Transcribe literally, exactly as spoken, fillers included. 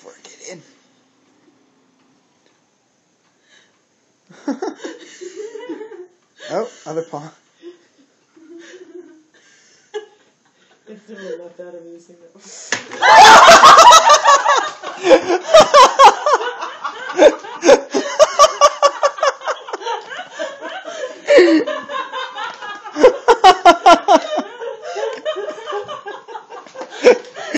before I get in. Oh, other paw. It's never left out of me using that.